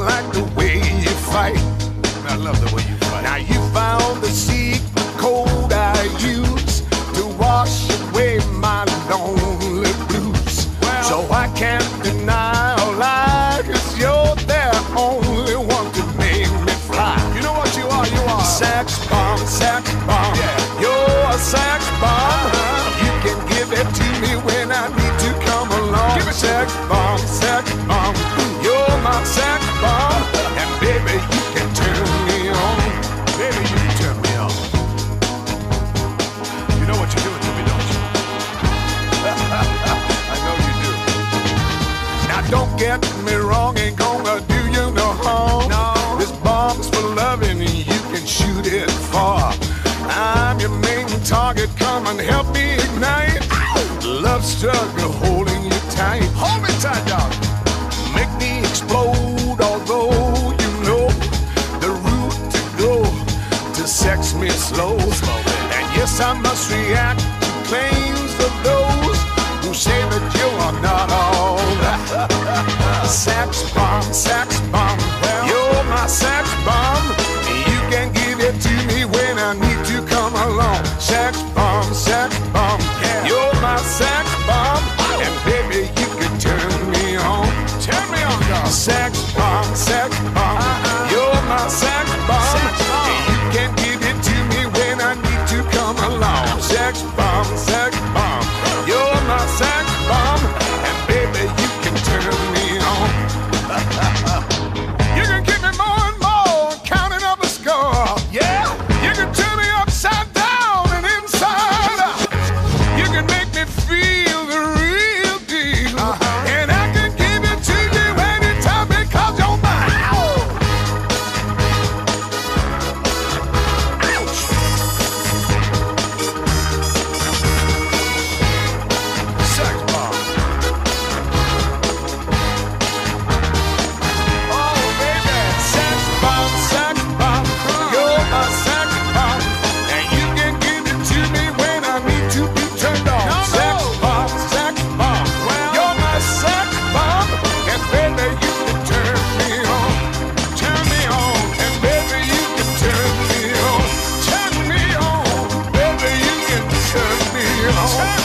like the way you fight. I love the way you fight. Now you found the secret code I use to wash away my lonely blues. Well, so I can't deny or lie, 'cause you're the only one to make me fly. you know what you are? You are Sex bomb, Yeah. you're a sex bomb. You can give it to me when I need to come along. Give it to sex bomb, you're my sex bomb. And baby, you can turn me on. Baby, you can turn me on. You know what you're doing to me, don't you? I know you do. Now don't get me wrong, ain't gonna do you no harm. No. This bomb's for loving and you can shoot it far. I'm your main target, come and help me ignite. Love struggle holding you tight. Hold me tight, dog. Make me explode, although you know the route to go to sex me slow. And yes, I must react to claims of those who say that you are not all that. Sex bomb, you're my sex bomb. You can give it to me when I need to come along. Sex bomb, Yeah. you're my sex bomb. And baby, you can turn me on. Turn me on, dog. Sex bomb, you're my sex bomb. Sex bomb. And you can give it to me when I need to come along. Sex bomb, you're my sex bomb. And baby, you can turn me on. You can give me more and more, counting up the score. Yeah? You can turn me upside down and inside out. You can make me feel the real deal. And I can give it to you anytime because you're mine. Ouch. Sex bomb. Oh, baby. Sex bomb, you're my sex bomb. And you can give it to me when I need to be turned on. No, no. Sex bomb, Well, you're my sex bomb. And baby, you can turn me on. Turn me on. And baby, you can turn me on. Turn me on. Baby, you can turn me on.